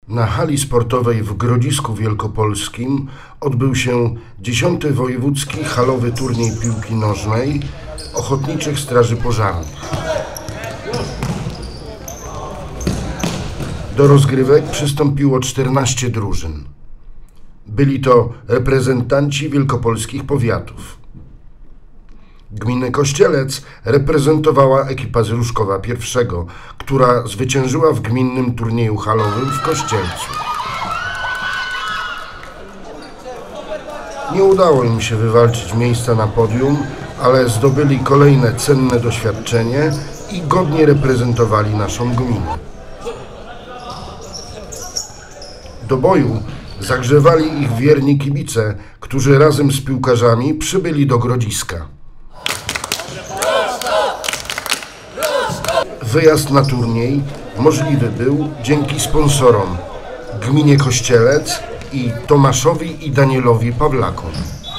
Na hali sportowej w Grodzisku Wielkopolskim odbył się 10. Wojewódzki Halowy Turniej Piłki Nożnej Ochotniczych Straży Pożarnych. Do rozgrywek przystąpiło 14 drużyn. Byli to reprezentanci wielkopolskich powiatów. Gminę Kościelec reprezentowała ekipa z Ruszkowa I, która zwyciężyła w gminnym turnieju halowym w Kościelcu. Nie udało im się wywalczyć miejsca na podium, ale zdobyli kolejne cenne doświadczenie i godnie reprezentowali naszą gminę. Do boju zagrzewali ich wierni kibice, którzy razem z piłkarzami przybyli do Grodziska. Wyjazd na turniej możliwy był dzięki sponsorom gminie Kościelec i Tomaszowi i Danielowi Pawlakom.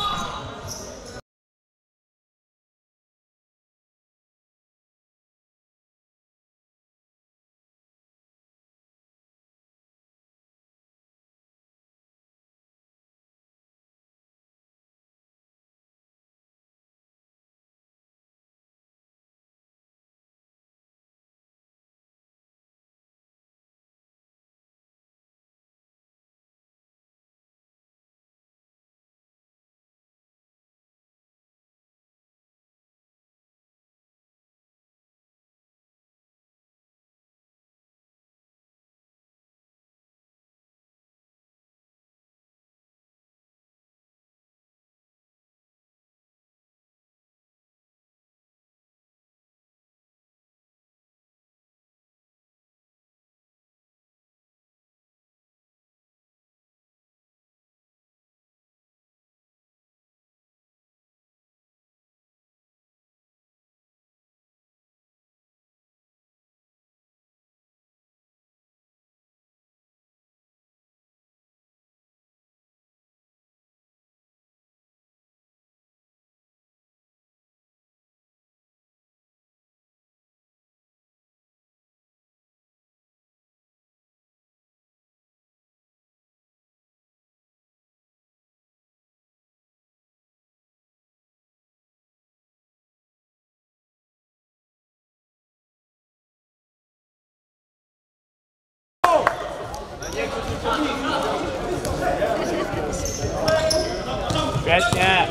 Świetnie!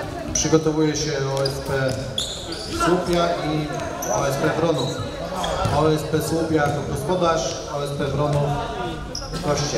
Przygotowuje się OSP Słupia i OSP Wronów. OSP Słupia to gospodarz, OSP Wronów goście.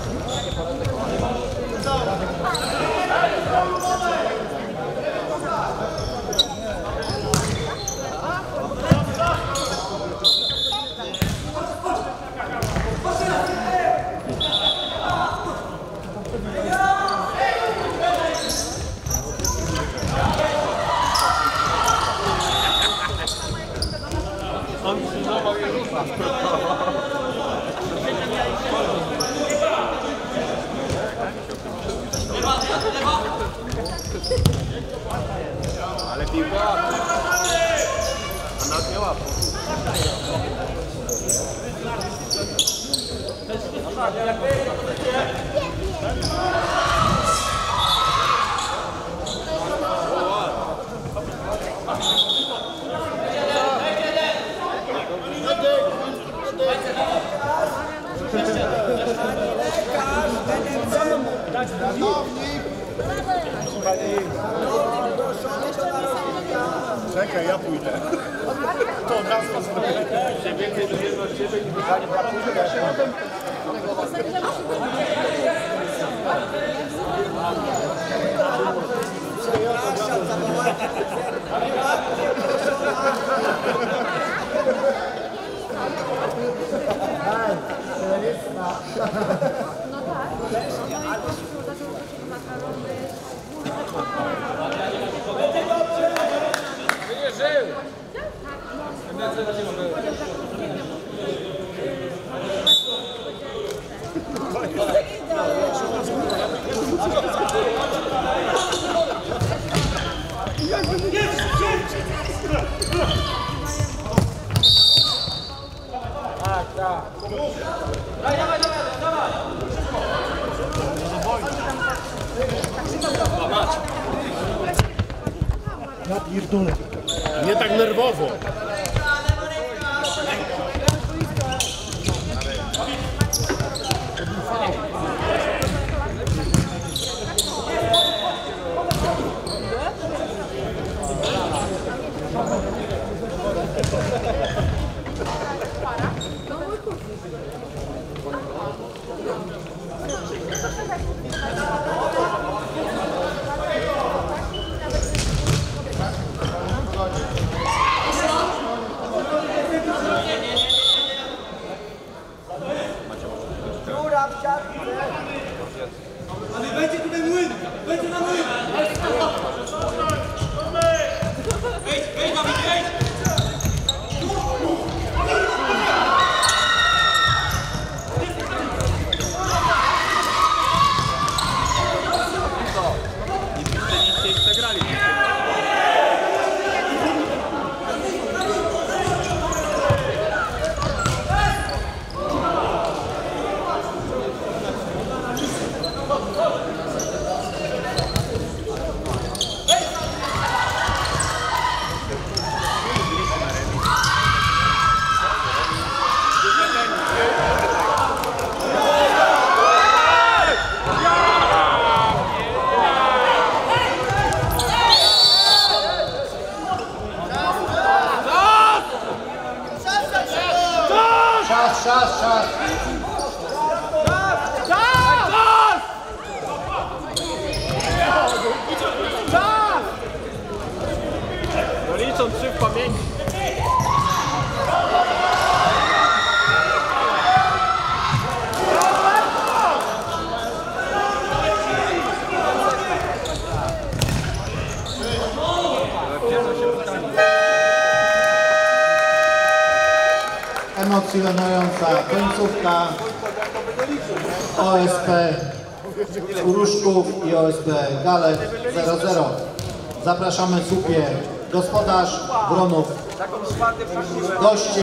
Ale piłka łapie. A nas nie łapie. Czekaj, ja pójdę. To od razu zrobię. Więcej do jednego od ciebie i wygranie brakuje. Ja pierdolę. Nie tak nerwowo. Będzie tutaj młyn! Będzie na młyn! Wejdź, mamy, wejdź! Nie przegrali. Czas! No liczą 3 w pamięci. Emocjonująca końcówka OSP Uruszków i OSP Galek 0-0. Zapraszamy Słupie, gospodarz Wronów, goście.